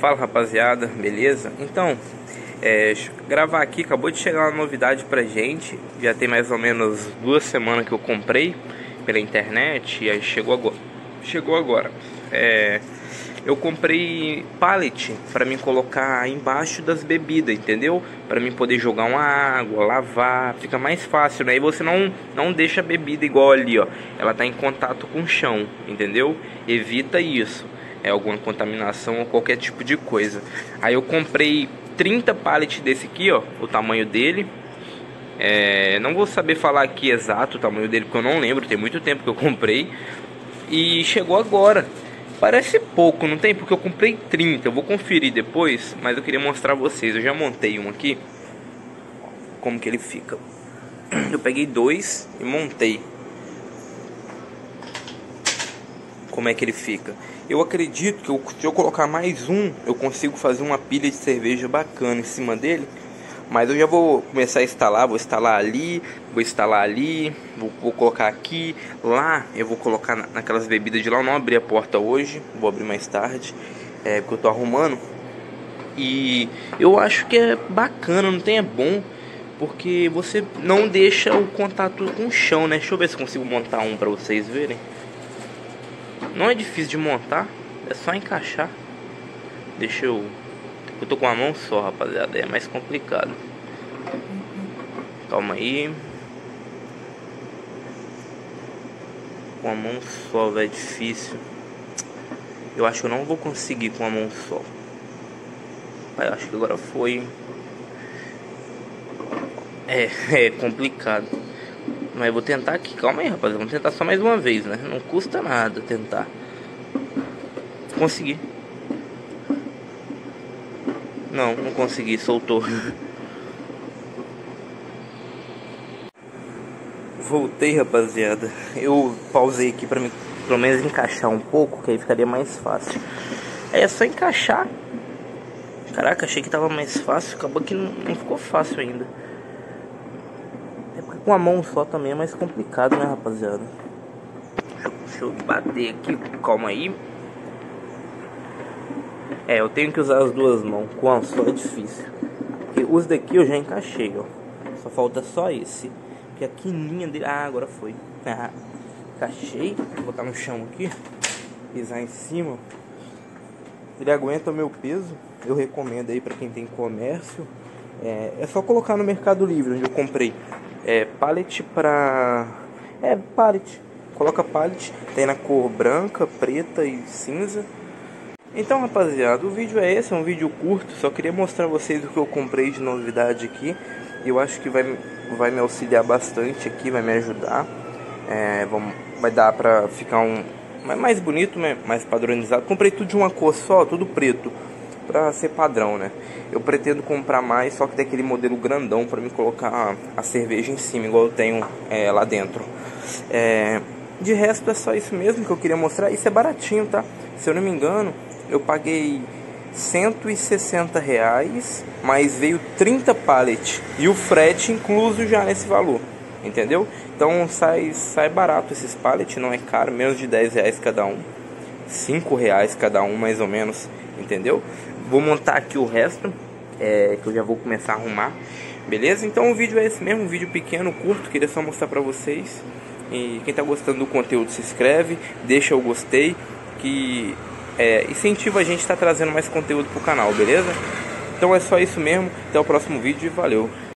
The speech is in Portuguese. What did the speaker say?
Fala rapaziada, beleza? Então, gravar aqui, acabou de chegar uma novidade pra gente. Já tem mais ou menos 2 semanas que eu comprei pela internet e aí chegou agora. Eu comprei pallet pra mim colocar embaixo das bebidas, entendeu? Pra mim poder jogar uma água, lavar, fica mais fácil, né? E você não deixa a bebida igual ali, ó. Ela tá em contato com o chão, entendeu? Evita isso. Alguma contaminação ou qualquer tipo de coisa. Aí eu comprei 30 pallets desse aqui, ó, o tamanho dele. Não vou saber falar aqui exato o tamanho dele, porque eu não lembro, tem muito tempo que eu comprei. E chegou agora. Parece pouco, não tem? Porque eu comprei 30, eu vou conferir depois, mas eu queria mostrar a vocês. Eu já montei um aqui, como que ele fica. Eu peguei 2 e montei. Como é que ele fica? Eu acredito que se eu colocar mais um, eu consigo fazer uma pilha de cerveja bacana em cima dele. Mas eu já vou começar a instalar, vou instalar ali, vou colocar aqui, lá eu vou colocar naquelas bebidas de lá. Eu não abri a porta hoje, vou abrir mais tarde, porque eu tô arrumando. E eu acho que é bacana, não tem? É bom, porque você não deixa o contato com o chão, né? Deixa eu ver se consigo montar um pra vocês verem. Não é difícil de montar, é só encaixar. Eu tô com a mão só, rapaziada, é mais complicado. Calma aí. Com a mão só, velho, é difícil. Eu acho que eu não vou conseguir com a mão só. Eu acho que agora foi. É complicado. Mas eu vou tentar aqui, calma aí, rapaziada. Vamos tentar só mais uma vez, né? Não custa nada tentar. Consegui. Não consegui, soltou. Voltei, rapaziada. Eu pausei aqui pra mim, pelo menos encaixar um pouco, que aí ficaria mais fácil. É só encaixar. Caraca, achei que tava mais fácil, acabou que não ficou fácil ainda. É porque com a mão só também é mais complicado, né, rapaziada? Deixa eu bater aqui, calma aí. Eu tenho que usar as duas mãos, com a só é difícil. Porque os daqui eu já encaixei, ó. Só falta só esse. Porque a quininha dele... agora foi. Encaixei, vou botar no chão aqui, pisar em cima. Ele aguenta o meu peso. Eu recomendo aí pra quem tem comércio. É só colocar no Mercado Livre, onde eu comprei. Pallet pra... pallet. Coloca pallet. Tem na cor branca, preta e cinza. Então, rapaziada, o vídeo é esse, é um vídeo curto. Só queria mostrar a vocês o que eu comprei de novidade aqui. Eu acho que vai me auxiliar bastante aqui, vai me ajudar. Vai dar pra ficar mais bonito, né? Mais padronizado. Comprei tudo de uma cor só, tudo preto, pra ser padrão, né? Eu pretendo comprar mais, só que tem aquele modelo grandão pra me colocar a cerveja em cima, igual eu tenho lá dentro. De resto é só isso mesmo que eu queria mostrar. Isso é baratinho, tá? Se eu não me engano, eu paguei R$160, mas veio 30 pallets e o frete incluso já nesse valor, entendeu? Então sai barato esses pallets, não é caro, menos de R$10 cada um, R$5 cada um mais ou menos, entendeu? Vou montar aqui o resto, que eu já vou começar a arrumar, beleza? Então o vídeo é esse mesmo, um vídeo pequeno, curto, queria só mostrar pra vocês. E quem tá gostando do conteúdo se inscreve, deixa o gostei, que incentiva a gente a estar trazendo mais conteúdo pro canal, beleza? Então é só isso mesmo, até o próximo vídeo e valeu!